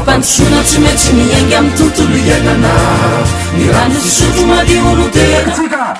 Nifampandrosoana tsy maintsy miainga amin'ny tontolo iainana ny rano fisotro madio no tena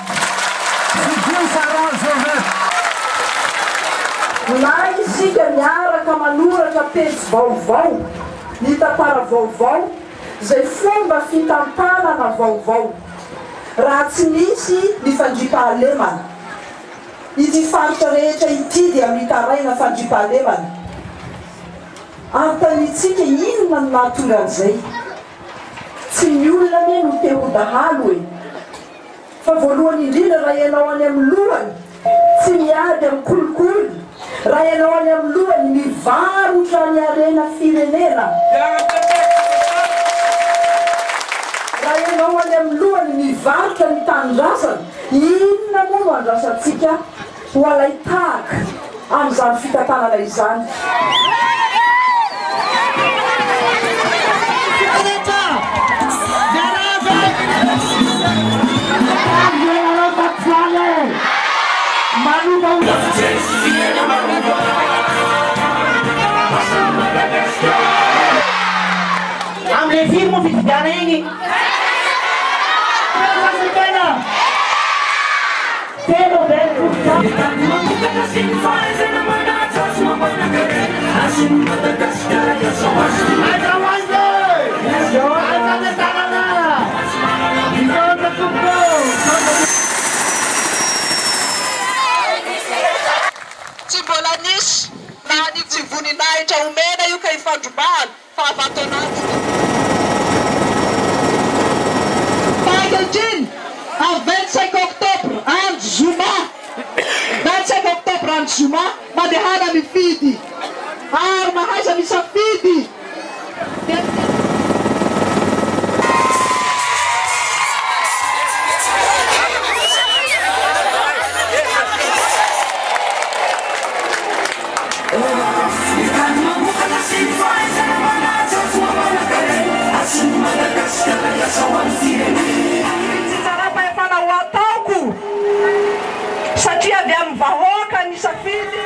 na isika miaraka manoratra pejy vaovao ny tantara vaovao zay fomba fitantanana vaovao raha tsy misy ny fandripahalemana ity faritra rehetra ity dia mitaraina fandripahalemana antanitsika inona no nahatonga an'izay tsy ny olona anie no te ho dahalo e fa voalohany indrindra raha ianao any amin'ny lohany tsy miady amin'ny kolikoly raha ianao any amin'ny lohany mivarotra ny arena firenena raha ianao any amin'ny lohany mivarotra ny tanindrazana inona moa no andrasantsika ho alay tahaka amin'izany fitantanana izany Amle firmo fidiana igny tsy mbola nisy na ny tsivoninahitra omena io ka ifandrombahana fa avatoanazy Pageltine à 25 octobre andro zoma 25 octobre andro zoma mandehana mifidy ary mahaiza misafidy satria avy amin'ny vahoaka ny safidy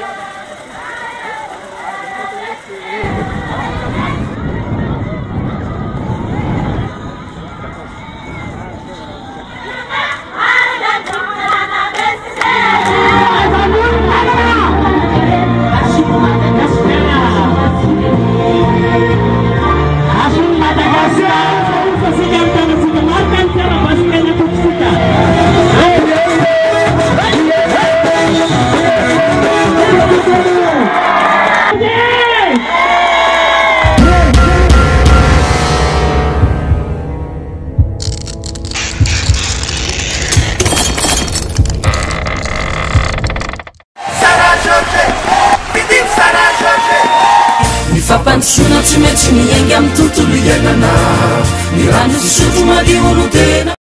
Nifampandrosoana tsy maintsy miainga amin'ny tontolo iainana ny rano fisotro madio no tena